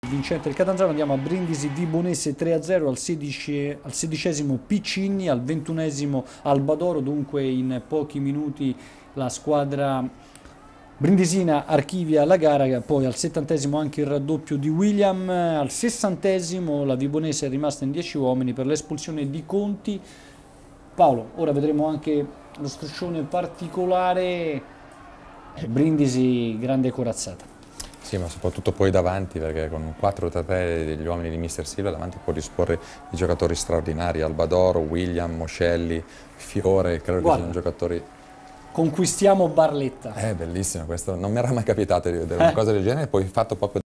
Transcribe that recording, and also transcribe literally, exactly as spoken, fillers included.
Vincente il Catanzaro. Andiamo a Brindisi Vibonese tre a zero, al, sedici, al sedicesimo Piccinni, al ventunesimo Albadoro. Dunque in pochi minuti la squadra brindisina archivia la gara. Poi al settantesimo anche il raddoppio di William, al sessantesimo la Vibonese è rimasta in dieci uomini per l'espulsione di Conti. Paolo, ora vedremo anche lo striscione particolare. Brindisi grande corazzata. Sì, ma soprattutto poi davanti, perché con quattro tre tre degli uomini di mister Silva davanti può disporre di giocatori straordinari, Albadoro, William, Moscelli, Fiore, credo Guarda, che siano giocatori... Conquistiamo Barletta. È bellissimo questo, non mi era mai capitato di vedere una cosa del genere, poi fatto proprio